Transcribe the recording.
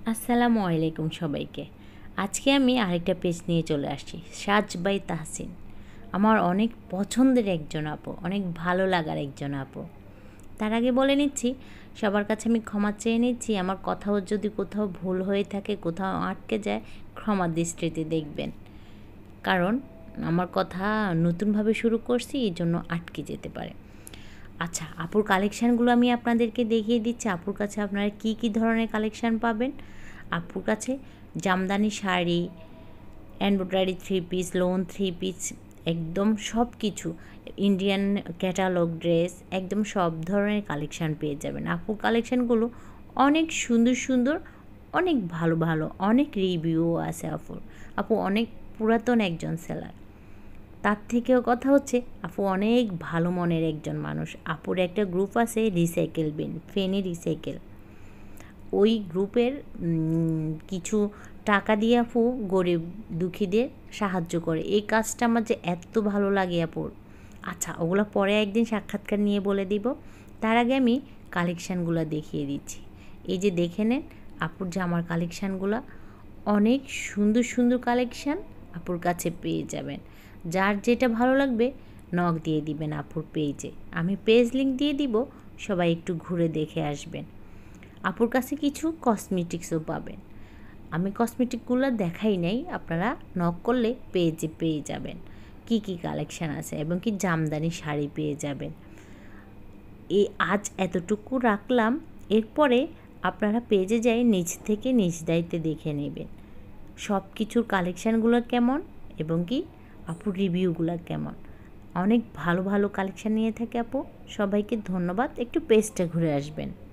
আসসালামু আলাইকুম সবাইকে। আজকে আমি আরেকটা পেজ নিয়ে চলে আসছি, সাজ বাই তাহসিন। আমার অনেক পছন্দের একজন আপু, অনেক ভালো লাগার একজন আপু। তার আগে বলে নিচ্ছি, সবার কাছে আমি ক্ষমা চেয়ে নিচ্ছি। আমার কথাও যদি কোথাও ভুল হয়ে থাকে, কোথাও আটকে যায়, ক্ষমার দৃষ্টিতে দেখবেন। কারণ আমার কথা নতুনভাবে শুরু করছি, এই জন্য আটকে যেতে পারে। আচ্ছা, আপুর কালেকশানগুলো আমি আপনাদেরকে দেখিয়ে দিচ্ছি। আপুর কাছে আপনারা কি কি ধরনের কালেকশান পাবেন। আপুর কাছে jamdani sari, embroidery three piece, lawn three piece, একদম সব কিছু, ইন্ডিয়ান ক্যাটালগ ড্রেস, একদম সব ধরনের কালেকশান পেয়ে যাবেন। আপুর কালেকশানগুলো অনেক সুন্দর সুন্দর, অনেক ভালো ভালো, অনেক রিভিউও আছে আপুর। আপু অনেক পুরাতন একজন সেলার। তার থেকেও কথা হচ্ছে, আপু অনেক ভালো মনের একজন মানুষ। আপুর একটা গ্রুপ আছে, রিসাইকেল বিন, ফেনী রিসাইকেল। ওই গ্রুপের কিছু টাকা দিয়ে আপু গরিব দুঃখীদের সাহায্য করে। এই কাজটা আমার যে এত ভালো লাগে আপুর। আচ্ছা, ওগুলো পরে একদিন সাক্ষাৎকার নিয়ে বলে দিব। তার আগে আমি কালেকশানগুলো দেখিয়ে দিচ্ছি। এই যে দেখে নেন আপুর জামার কালেকশানগুলো, অনেক সুন্দর সুন্দর কালেকশান আপুর কাছে পেয়ে যাবেন। যার যেটা ভালো লাগবে নক দিয়ে দিবেন আপুর পেজে। আমি পেজ লিংক দিয়ে দিব, সবাই একটু ঘুরে দেখে আসবেন। আপুর কাছে কিছু কসমেটিক্সও পাবেন। আমি কসমেটিকগুলো দেখাই নাই, আপনারা নক করলে পেজে পেয়ে যাবেন কি কি কালেকশান আছে, এবং কি জামদানি শাড়ি পেয়ে যাবেন। এই আজ এতটুকু রাখলাম, এরপরে আপনারা পেজে যাই নিচ থেকে নিজ দায়িত্বে দেখে নেবেন সব কিছুর কালেকশানগুলো কেমন, এবং কি আপুর রিভিউগুলো কেমন। অনেক ভালো ভালো কালেকশান নিয়ে থাকে আপু। সবাইকে ধন্যবাদ, একটু পেজটা ঘুরে আসবেন।